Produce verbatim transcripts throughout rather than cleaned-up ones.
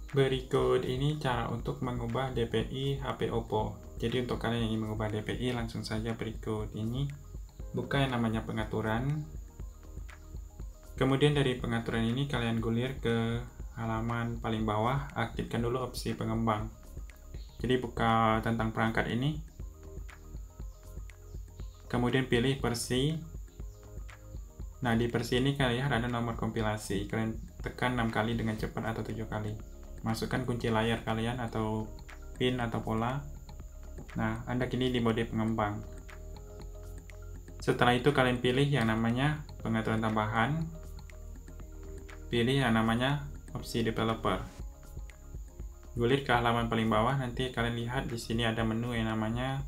Berikut ini cara untuk mengubah D P I H P Oppo. Jadi untuk kalian yang ingin mengubah D P I, langsung saja berikut ini. Buka yang namanya pengaturan. Kemudian dari pengaturan ini kalian gulir ke halaman paling bawah, aktifkan dulu opsi pengembang. Jadi buka tentang perangkat ini. Kemudian pilih versi. Nah, di versi ini kalian lihat ada nomor kompilasi. Kalian tekan enam kali dengan cepat atau tujuh kali. Masukkan kunci layar kalian atau pin atau pola. Nah, Anda kini di mode pengembang. Setelah itu kalian pilih yang namanya pengaturan tambahan. Pilih yang namanya opsi developer. Gulir ke halaman paling bawah, nanti kalian lihat di sini ada menu yang namanya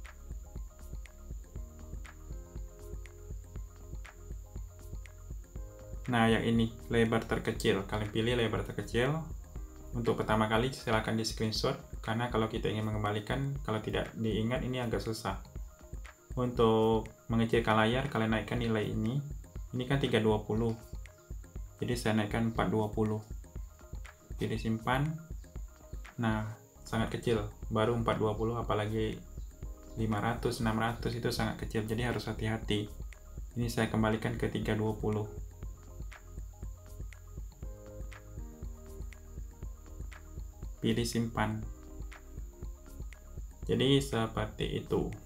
Nah, yang ini, lebar terkecil. Kalian pilih lebar terkecil. Untuk pertama kali silahkan di screenshot, karena kalau kita ingin mengembalikan, kalau tidak diingat ini agak susah. Untuk mengecilkan layar, kalian naikkan nilai ini. Ini kan tiga ratus dua puluh. Jadi saya naikkan empat ratus dua puluh. Pilih simpan. Nah, sangat kecil. Baru empat ratus dua puluh, apalagi lima ratus, enam ratus itu sangat kecil. Jadi harus hati-hati. Ini saya kembalikan ke tiga ratus dua puluh. Pilih simpan. Jadi seperti itu.